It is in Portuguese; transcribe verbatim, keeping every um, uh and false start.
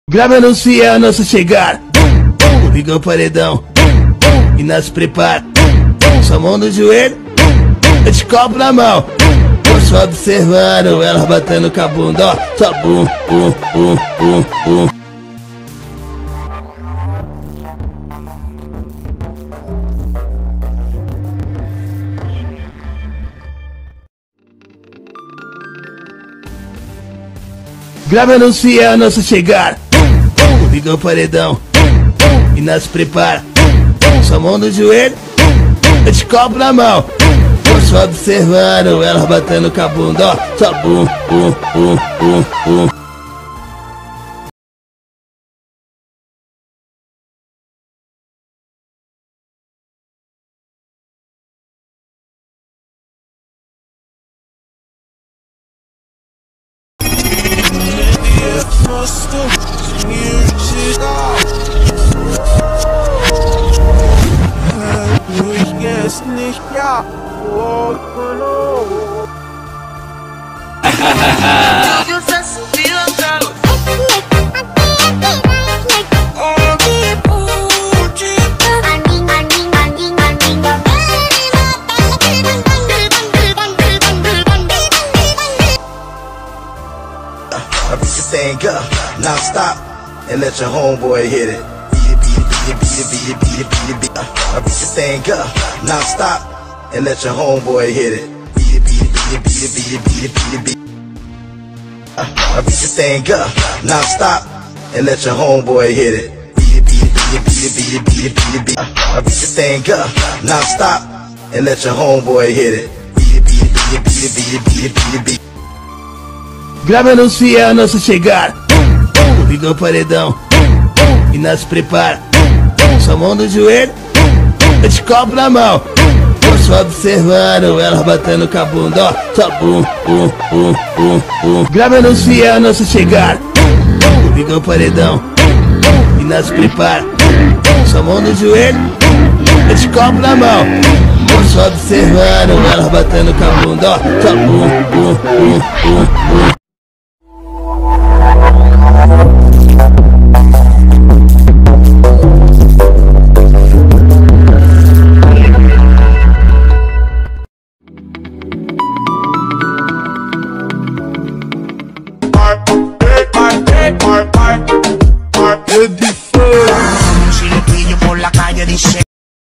Grava anuncia a nossa chegar. Liga o paredão e nós se prepara. Sua mão no joelho, eu te copo na mão. Eu só observando elas batendo com a bunda, ó. Só bum, bum, bum, bum, bum. Grava anuncia a nossa chegar. Liga o paredão e nós se prepara. Sua mão no joelho, eu te copo na mão. Eu só observando elas batendo com a bunda, ó. Só bum, bum, bum, bum, bum. Nicht, ja, oh, no. I beat the thing up, non-stop, and let your homeboy hit it. Beat it, beat it, beat it, beat it, beat it, beat it, beat it. I beat the thing up, non-stop, and let your homeboy hit it. Beat it, beat it, beat it, beat it, beat it, beat it, beat it, beat it. I beat the thing up, non-stop, and let your homeboy hit it. Beat it, beat it, beat it, beat it, beat it, beat it, beat it, beat it. I beat the thing up, non-stop, and let your homeboy hit it. Beat it, beat it, beat it, beat it, beat it, beat it, beat it, beat it. Grava anuncia a nossa chegar. Liga o paredão e nós se prepara. Sua mão no joelho, eu te copo na mão. Eu só observando elas batendo com a bunda, ó. Só bum, bum, bum, bum, bum. Grava anuncia a nossa chegar. Liga o paredão e nós se prepara. Sua mão no joelho, eu te copo na mão. Eu só observando elas batendo com a bunda, ó. Só bum, bum, bum, bum, bum.